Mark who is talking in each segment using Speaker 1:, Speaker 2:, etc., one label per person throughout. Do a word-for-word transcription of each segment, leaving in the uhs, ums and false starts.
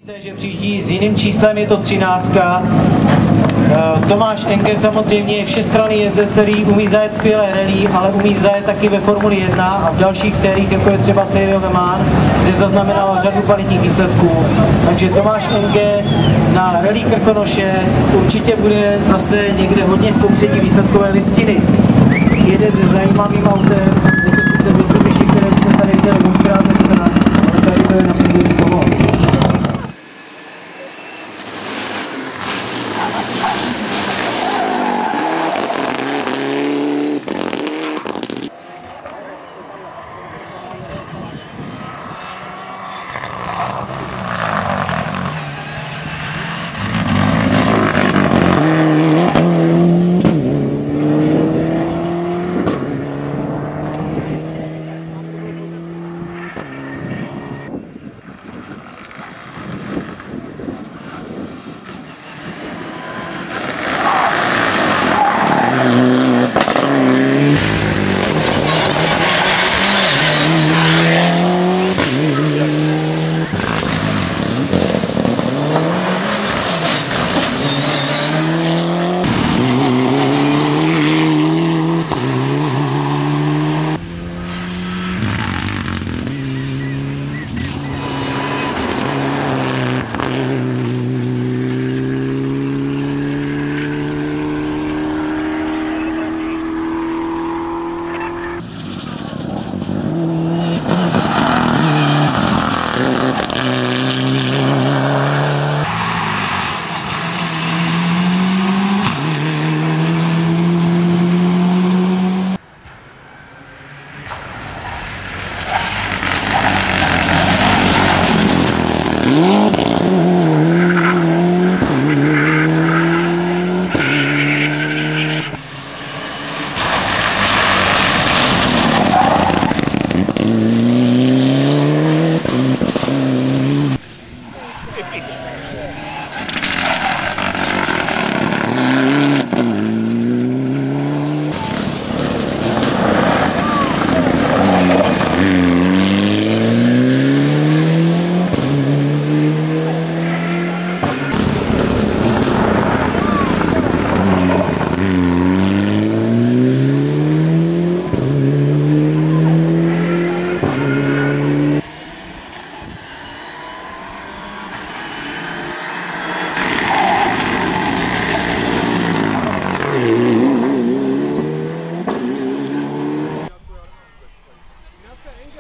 Speaker 1: Že přijíždí s jiným číslem, je to třináctka. Tomáš Enge samozřejmě je všestranný jezdec, který umí zajet skvělé rally, ale umí zajet taky ve Formuli jedna a v dalších sériích, jako je třeba série Le Mans, kde zaznamenal řadu kvalitních výsledků. Takže Tomáš Enge na rally Krkonoše určitě bude zase někde hodně v popředí výsledkové listiny. Jede se zajímavým autem, je to sice Mitsubishi, které jsme tady viděli možkrát dneska, ale tady to je na první toho.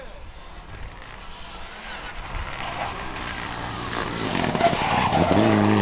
Speaker 2: Dobrý.